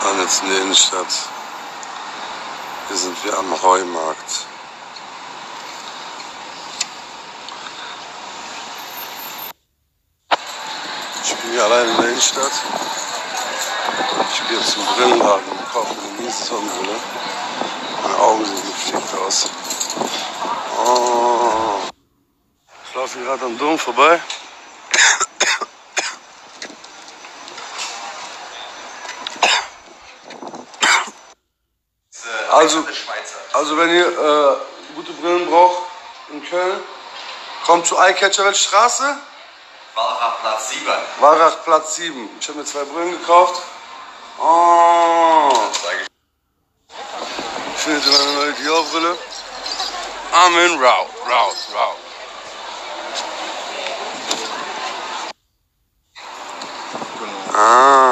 Und jetzt in der Innenstadt. Hier sind wir am Heumarkt. Ich bin hier allein in der Innenstadt. Ich gehe jetzt zum Brillenladen und kaufe eine miese Sonnenbrille. Meine Augen sehen gepflegt aus. Oh. Ich laufe hier gerade am Dom vorbei. Also wenn ihr gute Brillen braucht in Köln, kommt zu Eyecatcher. Welche Straße? Walrachplatz 7. Walrachplatz 7. Ich habe mir 2 Brillen gekauft. Oh. Ich finde jetzt meine neue Dior-Brille. Amen, raus. Ah.